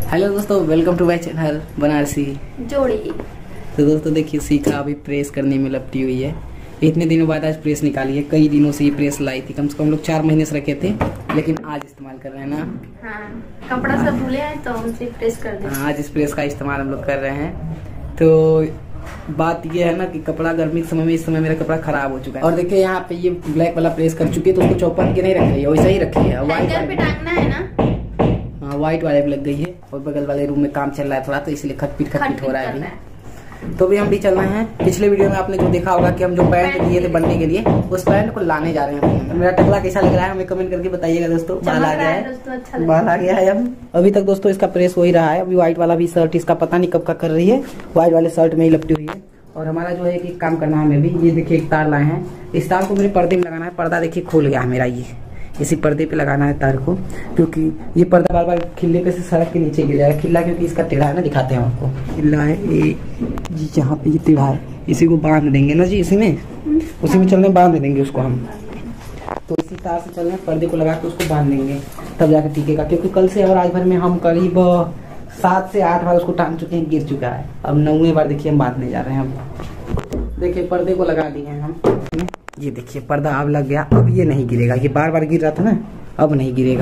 Hello दोस्तों, welcome to my channel Banarasi Jodi. तो दोस्तों देखिए, सीखा अभी प्रेस करने में लपटी हुई है। इतने दिनों बाद आज प्रेस निकाली है। कई दिनों से ये प्रेस लाई थी, कम से कम हम लोग 4 महीने से रखे थे, लेकिन आज इस्तेमाल कर रहे हैं ना। हाँ, कपड़ा सब धुले हैं तो हमसे प्रेस कर दे। आज इस प्रेस का इस्तेमाल हम लोग कर रहे हैं। तो बात ये है ना कि कपड़ा गर्मी के समय में, इस समय मेरा कपड़ा खराब हो चुका है। और देखिए यहाँ पे ये ब्लैक वाला प्रेस कर चुकी है, तो उसको चौपन के नहीं रखी है, वैसा ही रखी है। पे टांगना है ना। हाँ, व्हाइट वाले भी लग गई है। और बगल वाले रूम में काम चल रहा है थोड़ा, तो इसलिए खटपीट हो रहा है अभी। तो भी हम भी चल रहे हैं। पिछले वीडियो में आपने जो देखा होगा कि हम जो पैंट लिए थे बनने के लिए, उस पैंट को लाने जा रहे हैं। मेरा टकला कैसा लग रहा है हमें कमेंट करके बताइएगा दोस्तों। बाल आ गया है, बाल आ गया है। हम अभी तक दोस्तों इसका प्रेस हो ही रहा है। अभी व्हाइट वाला भी शर्ट इसका पता नहीं कब का कर रही है, व्हाइट वाले शर्ट में ही लपटी हुई है। और हमारा जो है एक काम करना है हमें भी। ये देखिए एक तार लाए हैं, इस तार को मेरे पर्दे में लगाना है। पर्दा देखिए खुल गया है मेरा, ये इसी पर्दे पे लगाना है तार को, क्योंकि ये पर्दा बार बार खिल्ले पे से सड़क के नीचे गिर जाएगा। खिल्ला क्योंकि इसका टेढ़ा है ना, दिखाते हैं आपको। खिल्ला है ये जी, जहाँ पे ये टेढ़ा है इसी को बांध देंगे ना जी, इसी में चलने बांध देंगे उसको हम। तो इसी तार से चलने पर्दे को लगा के उसको बांध देंगे, तब जाकर टिकेगा। क्योंकि कल से और आज भर में हम करीब 7 से 8 बार उसको टांग चुके हैं, गिर चुका है। अब 9वीं बार देखिए हम बांधने जा रहे हैं। हम देखिए पर्दे को लगा दिए हैं हम। ये देखिए पर्दा अब लग गया। अब ये नहीं गिरेगा, ये बार बार गिर रहा था ना, अब नहीं गिरेगा।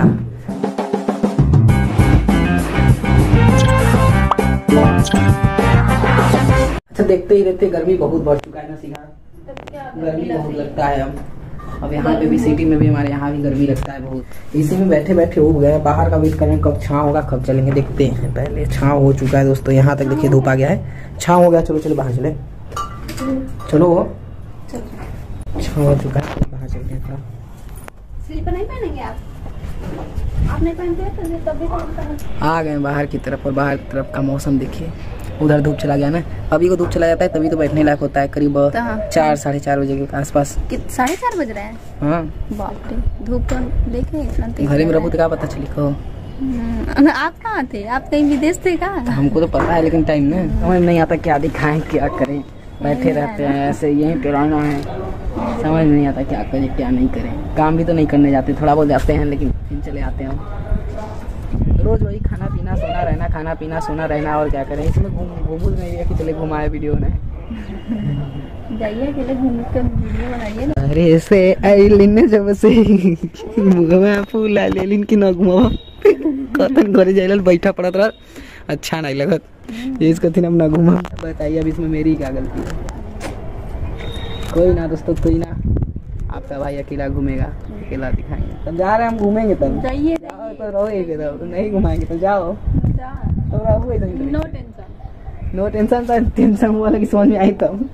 अच्छा, देखते ही देखते गर्मी बहुत बढ़ चुका है ना सीखा, गर्मी बहुत लगता है। अब यहाँ पे भी सिटी में भी, हमारे यहाँ भी गर्मी लगता है बहुत। इसी में बैठे बैठे उब गए। बाहर का वेट करें कब छाँव होगा, कब चलेंगे देखते हैं। पहले छाँव हो चुका है दोस्तों, यहाँ तक देखिए धूप आ गया है, छाँव हो गया। चलो चलो बाहर चले, चलो छाँव हो चुका है, बाहर चलते हैं थोड़ा। स्लीपर नहीं पहनेंगे आप नहीं पहनते हैं तो तब भी आ गए बाहर की तरफ। और बाहर की तरफ का मौसम देखिए, उधर धूप चला गया ना। अभी को धूप चला जाता है तभी तो बैठने लायक होता है, करीब 4 साढ़े 4 बजे के आसपास। 4:30 बज रहे हैं। हाँ बाप रे, धूप तो देखे घर में रहूँ तो क्या पता चली को। आप कहाँ थे? आप कहीं विदेश थे क्या? हमको तो पता है, लेकिन टाइम ना समझ नहीं आता, क्या दिखाएं क्या करें। बैठे रहते हैं ऐसे, यहीं पे रहना है, समझ नहीं आता क्या करें क्या नहीं करें। काम भी तो नहीं करने जाते, थोड़ा बहुत जाते हैं, लेकिन फिर चले आते हैं। रोज वही खाना पीना सोना रहना, खाना पीना सोना रहना, और क्या करें। इसमें घूम नहीं है कि चले घुमाए वीडियो ने। जाइए अकेले घूम कर वीडियो बनाइए। अरे से आइलिन जब से मुगवा फूला लेलिन की न घुमावा कतन घरे जाइल बैठा पड़त रहा, अच्छा नहीं लगत। ये इसका थी हम ना घुमा। बताइए अब इसमें मेरी क्या गलती है? कोई ना दोस्तों, कोई ना, आपका भाई अकेला घूमेगा, अकेला दिखाएंगे। तब जा रहे हैं हम घूमेंगे, तब जाइए तो रहोगे, तो नहीं घुमाएंगे तो जाओ, तो रहोगे। No tension, no tension. Tension हुआ लगी समझ में आई तब।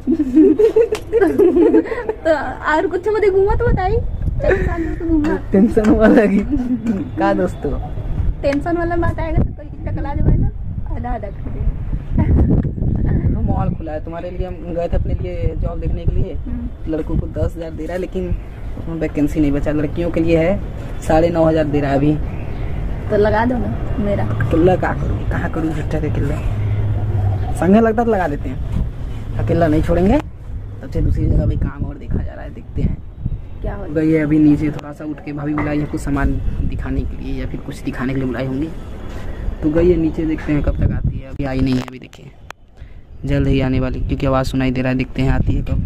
तो और कुछ मत घूमा तो बताइए। टेंशन हुआ लगी का दोस्तों? टेंशन वाला बात आएगा तो कोई टकला जाए ना, आधा आधा कर देंगे। मॉल खुला है तुम्हारे लिए, हम गए थे अपने लिए जॉब देखने के लिए। लड़कों को 10,000 दे रहा है, लेकिन उसमें वैकेंसी नहीं बचा। लड़कियों के लिए है 9,500 दे रहा है अभी। तो लगा दो ना मेरा। किल्ला क्या करूँगी, कहाँ करूँ झुट्टा के किल्ला। संगे लगता तो लगा देते हैं, अकेला नहीं छोड़ेंगे। तब से दूसरी जगह भी काम और देखा जा रहा है, देखते हैं क्या हो गई है। अभी नीचे थोड़ा सा उठ के भाभी बुलाई है कुछ सामान दिखाने के लिए, या फिर कुछ दिखाने के लिए बुलाई होंगी, तो गई है नीचे। देखते हैं कब तक आती है। अभी आई नहीं है, अभी देखिए जल्द ही आने वाली, क्योंकि आवाज़ सुनाई दे रहा है। देखते हैं आती है कब।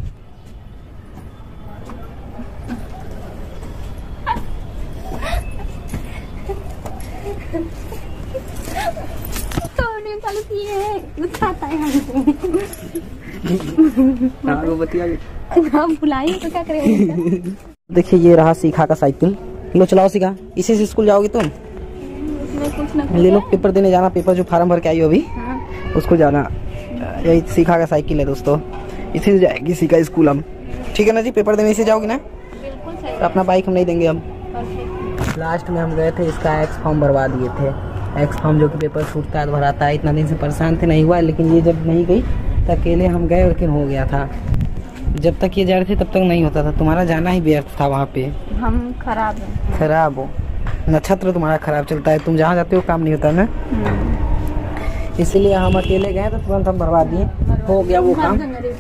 बुलाइए तो क्या करेंगे। देखिए ये रहा सीखा का साइकिल। लो चलाओ सीखा, इसी से स्कूल जाओगी तुम? कुछ ना ले लो, पेपर देने जाना। पेपर जो फार्म भर के आई हो अभी, उसको जाना। यही सीखा का साइकिल है दोस्तों, इसी से जाएगी सीखा स्कूल हम। ठीक है ना जी, पेपर देने इसे जाओगी ना? बिल्कुल सही। तो अपना बाइक हम नहीं देंगे हम। लास्ट में हम गए थे, इसका एक्स फॉर्म भरवा दिए थे। एक्स फॉर्म जो कि पेपर छूटता है तो भराता है। इतना दिन से परेशान थे, नहीं हुआ। लेकिन ये जब नहीं गई तो अकेले हम गए, लेकिन हो गया था। जब तक ये जा रहे थे तब तक नहीं होता था। तुम्हारा जाना ही व्यर्थ था वहाँ पे। हम खराब हैं। खराब हो, नक्षत्र तुम्हारा खराब चलता है। तुम जहाँ जाते हो काम नहीं होता ना, इसीलिए हम अकेले गए तो तुरंत हम भरवा दिए, हो गया वो काम।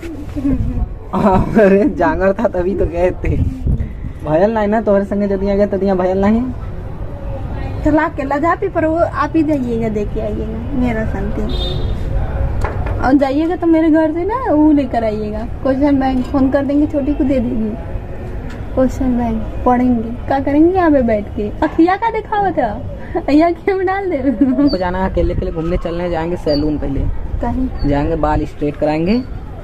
अरे जांगर था तभी तो गए थे। भयल नहीं ना, तोहरे संगे जदिया गए तदिया भयल नहीं। चला के लगा पे पर वो आप ही जाइएगा, देख के आइएगा मेरा शांति। और जाइएगा तो मेरे घर से ना वो लेकर आइएगा क्वेश्चन बैंक, फोन कर देंगे छोटी को दे देगी क्वेश्चन बैंक, पढ़ेंगे क्या करेंगे यहाँ पे बैठ के। अखिया का दिखावा था, अखिया में डाल दे। हमको जाना है अकेले के लिए घूमने, चलने जाएंगे सैलून, पहले कहीं जाएंगे बाल स्ट्रेट कराएंगे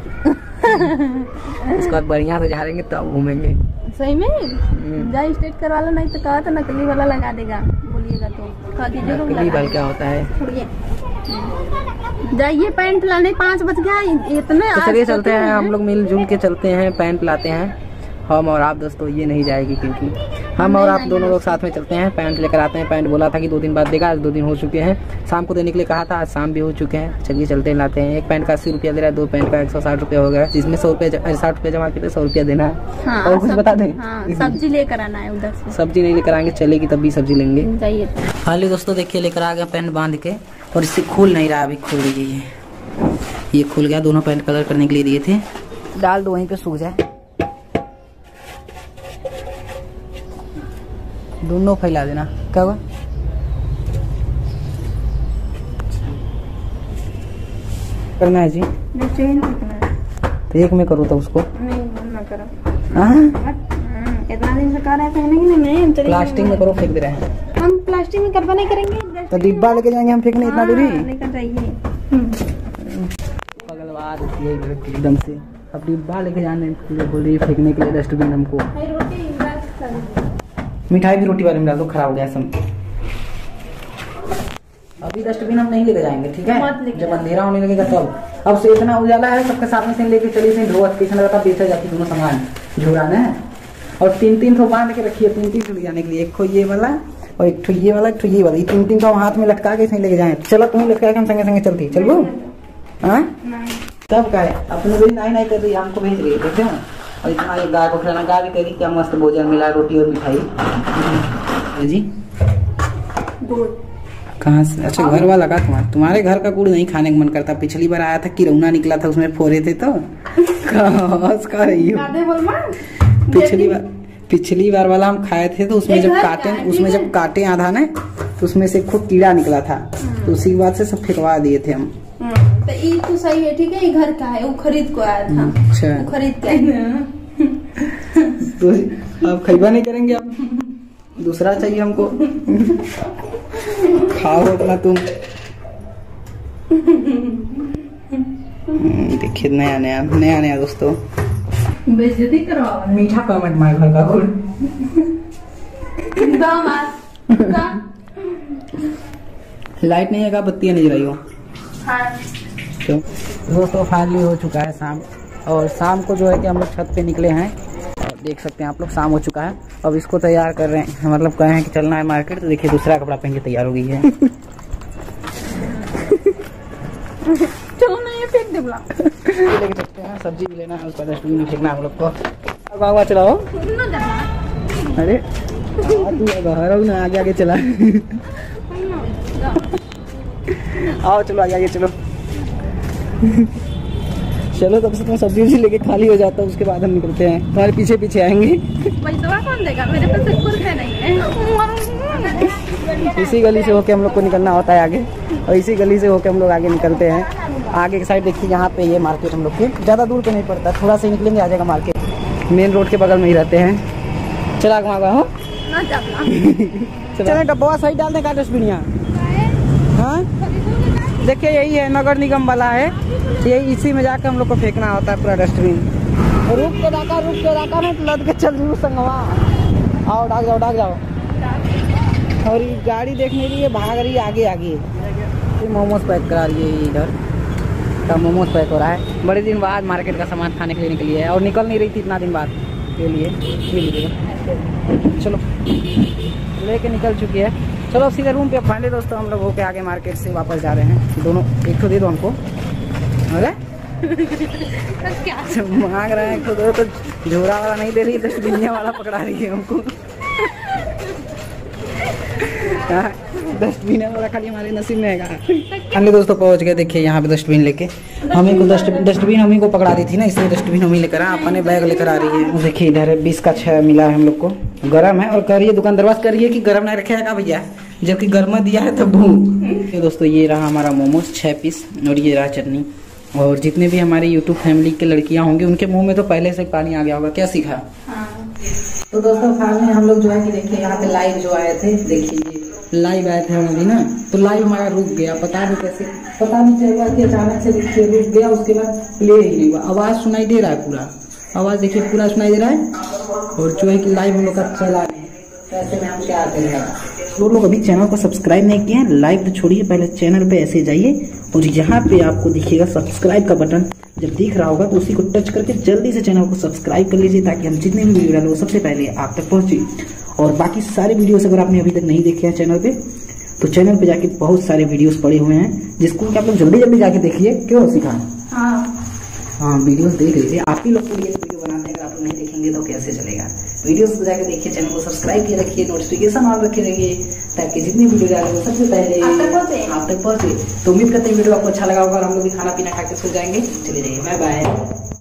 उसके बाद बढ़िया से झाड़ेंगे तब घूमेंगे। सही में जा स्ट्रेट करवा लो, नहीं तो कहा तो नकली वाला लगा देगा, बोलिएगा तो कह दीजिएगा नकली बाल क्या होता है। जाइए पैंट लाने, 5 बज गया इतने। तो चलिए चलते हैं, हम लोग मिलजुल के चलते हैं, पैंट लाते हैं हम और आप। दोस्तों ये नहीं जाएगी क्योंकि हम और आप दोनों लोग साथ में चलते हैं, पैंट लेकर आते हैं। पैंट बोला था कि 2 दिन बाद देगा, आज 2 दिन हो चुके हैं, शाम को देने के लिए कहा था, आज शाम भी हो चुके हैं। चलिए चलते हैं, लाते हैं। एक पैंट का 80 रुपया दे रहा है, 2 पैंट का 160 रुपया हो गया, जिसमें 60 रुपया जमा किए, 100 रुपया देना है। हाँ, और कुछ बता दें? सब्जी लेकर आना है उधर से। सब्जी नहीं लेकर आएंगे, चलेगी तब भी सब्जी लेंगे। जाइए। हाली दोस्तों देखिए लेकर आ गया पैंट बांध के, और इससे खुल नहीं रहा, अभी खुल रही है ये खुल गया। दोनों पैंट कलर करने के लिए दिए थे, डाल दो वहीं पे सूख जाए। दोनों फैला देना, क्या हुआ? करना है जी, तो एक में करो तो उसको नहीं ना करो। इतना दिन से कर रहे थे नहीं, प्लास्टिक में करो, फेंक दे रहे हैं हम। प्लास्टिक में करवा नहीं करेंगे तो डिब्बा लेके जाएंगे हम फेंकने, इतना दूरी लेकर जाइए। पगलवा देती है एकदम से। अब डिब्बा लेके जाने के लिए बोल रही है, फेंकने के लिए डस्टबिन हमको। मिठाई भी रोटी वाले में डाल दो, खराब हो गया सब। अभी डस्टबिन हम नहीं लेके जाएंगे, ठीक है? जब अंधेरा होने लगेगा तब। अब से इतना उजाला है, सबके सामने से लेके चलिए से ढोआ स्टेशन लगा था, बेचा जाती दोनों सामान झोरा ने। और 3-3 ठो बांध के रखिए, 3-3 ठो ले जाने के लिए, एक ठो ये वाला और एक ठो ये वाला, एक ठो ये वाला, 3-3 ठो हाथ में लटका के लेके जाए। चलो तुम लटका के हम संगे संगे चलती, चलो हाँ तब क्या है। अपने भी नहीं कर रही, हमको भेज रही है, देखते हैं। और इतना एक गाय को खिलाना, गाय भी कह रही क्या मस्त भोजन मिला, रोटी और मिठाई जी। कहाँ से? अच्छा घर वाला का तुम्हारे घर का गुड़ नहीं खाने का मन करता। पिछली बार आया था किरौना निकला था, उसमें फोड़े थे तो का रही हो। पिछली बार वाला हम खाए थे तो उसमें जब काटे आधा ना तो उसमें से खुद कीड़ा निकला था, तो उसी बात से सब फेंकवा दिए थे हम। तो ये तो सही है, ठीक है, ये घर का है, वो खरीद को आया था। अच्छा वो खरीद के तो आप खरीदा नहीं करेंगे, आप दूसरा चाहिए हमको। खाओ अपना तुम। देखिए नया नया दोस्तों, बेइज्जती करवा। मीठा कमेंट मार घर का गुड़। लाइट नहीं है का, बत्तियां नहीं जलाई हो? तो दोस्तों फाइनली हो चुका है शाम, और शाम को जो है कि हम लोग छत पे निकले हैं, और देख सकते हैं आप लोग शाम हो चुका है। अब इसको तैयार कर रहे हैं, मतलब कहे हैं कि चलना है मार्केट, तो देखिए दूसरा कपड़ा पहन के तैयार हो गई है। चलो ना ये फेंक दे बुला। लेके चलते हैं, सब्जी भी लेना है, उसका डस्टबिन भी फेंकना है हम लोग को। आगे चलाओ, अरे तू ना आगे आगे चला। आओ चलो आगे चलो। चलो तब से तुम सब्जी उब्जी लेके खाली हो जाता है, उसके बाद हम निकलते हैं, तुम्हारे पीछे पीछे आएंगे। पैसा कौन देगा, मेरे पास एक कुर्सी नहीं है। इसी गली से होके हम लोग को निकलना होता है आगे, और इसी गली से होके हम लोग आगे निकलते हैं। आगे की साइड देखिए, यहाँ पे ये मार्केट हम लोग के ज़्यादा दूर तो नहीं पड़ता, थोड़ा सा निकलेंगे आ जाएगा मार्केट। मेन रोड के बगल में ही रहते हैं। चला घुमा हो चले डब्बा सही डाल दें का डस्टबिन यहाँ। हाँ देखिए यही है, नगर निगम वाला है, यही इसी में जाकर हम लोग को फेंकना होता है पूरा डस्टबिन। रुक के डाका नहीं तो लद के चल जरूर संगवा। आओ डाक जाओ। और ये गाड़ी देखने के लिए भाग रही है आगे आगे। ये मोमोज पैक करा रही है, इधर का मोमोज पैक हो रहा है। बड़े दिन बाद मार्केट का सामान खाने के लिए निकली है, और निकल नहीं रही थी इतना दिन बाद के लिए। चलो लेके निकल चुकी है। चलो सीधे रूम पे फाइनली दोस्तों हम लोग होके आगे मार्केट से वापस जा रहे हैं। दोनों एक तो दे दो हमको। अरे क्या मांग रहे हैं, एक तो दो, तो झोरा वाला नहीं दे रही, डस्टबिन वाला पकड़ा रही है हमको। डस्टबिन वाला खाली हमारे नसीब में है। हमने दोस्तों पहुंच गए, देखिए यहाँ पे डस्टबिन लेके। हमें को डस्टबिन हमें को पकड़ा दी थी ना, इसलिए डस्टबिन हमें लेकर अपने बैग लेकर आ रही है। देखिए इधर 20 का 6 मिला है हम लोग को, गर्म है। और कह रही है दुकानदार, कह रही है कि गर्म नहीं रखेगा भैया, जबकि गर्मा दिया है तो भूख। दोस्तों ये रहा हमारा मोमोज 6 पीस और ये रहा चटनी। और जितने भी हमारे यूट्यूब फैमिली के लड़कियां होंगी उनके मुंह में तो पहले से पानी आ गया होगा। क्या सीखा? तो दोस्तों फाइनली हम लोग जो है कि देखिए यहाँ पे लाइव जो आए थे, देखिए लाइव आए थे हम अभी ना, तो लाइव हमारा रुक गया, पता नहीं कैसे, पता नहीं चल रहा कि अचानक से देखिए रुक गया, उसके बाद प्ले ही नहीं हुआ। आवाज सुनाई दे रहा है पूरा, आवाज देखिए पूरा सुनाई दे रहा है। और जो है कि लाइव हम लोग का चला नहीं, तो ऐसे में हम क्या करें। तो लोग अभी चैनल को सब्सक्राइब नहीं किए हैं, लाइव तो छोड़िए, पहले चैनल पे ऐसे जाइए और यहाँ पे आपको दिखेगा सब्सक्राइब का बटन, जब दिख रहा होगा तो उसी को टच करके जल्दी से चैनल को सब्सक्राइब कर लीजिए, ताकि हम जितने भी वीडियो डालें वो सबसे पहले आप तक पहुंचे। और बाकी सारे वीडियोस अगर आपने अभी तक नहीं देखे हैं चैनल पे, तो चैनल पे जाके बहुत सारे वीडियोस पड़े हुए हैं, जिसको आप लोग जल्दी जल्दी जाके देखिए। क्यों सिखा? हाँ वीडियोस देख लीजिए, आप ही लोग के लिए वीडियो बनाते हैं, अगर आप लोग नहीं देखेंगे तो कैसे चलेगा। वीडियोस को जाके देखिए, चैनल को सब्सक्राइब किए रखिए, नोटिफिकेशन ऑन रखे रहिए, ताकि जितनी वीडियो डालेंगे वो सबसे पहले आप तक पहुंचे। तो उम्मीद करते हैं वीडियो आपको अच्छा लगा होगा और हम लोग भी खाना पीना खा के सो जाएंगे। चले जाइए, बाय बाय।